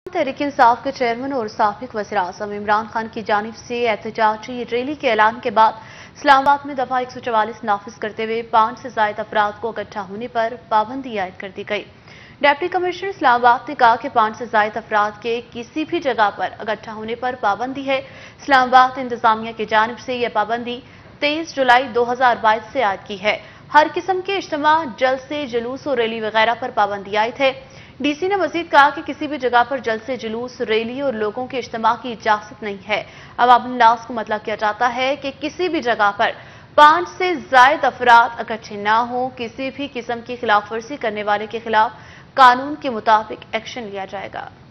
तहरीक इंसाफ के चेयरमैन और साबिक वज़ीर-ए-आज़म इमरान खान की जानिब से एहतजाजी रैली के ऐलान के बाद इस्लामाबाद में दफा 144 नाफिज करते हुए 5 से ज्यादा अफराद को इकट्ठा होने पर पाबंदी आयद कर दी गई। डिप्टी कमिश्नर इस्लामाबाद ने कहा कि 5 से ज्यादा अफराद के किसी भी जगह पर इकट्ठा होने पर पाबंदी है। इस्लामाबाद इंतजामिया की जानिब से यह पाबंदी 23 जुलाई 2022 से आयद की है। हर किस्म के इज्तिमा, जलसे, जुलूस और रैली वगैरह पर पाबंदी आयद है। डीसी ने मजीद कहा कि किसी भी जगह पर जलसे, जुलूस, रैली और लोगों के इज्तिमा की इजाजत नहीं है। अवामी नास को मतलब किया जाता है कि किसी भी जगह पर 5 से ज्यादा अफराद इकट्ठे ना हो। किसी भी किस्म की खिलाफ वर्जी करने वाले के खिलाफ कानून के मुताबिक एक्शन लिया जाएगा।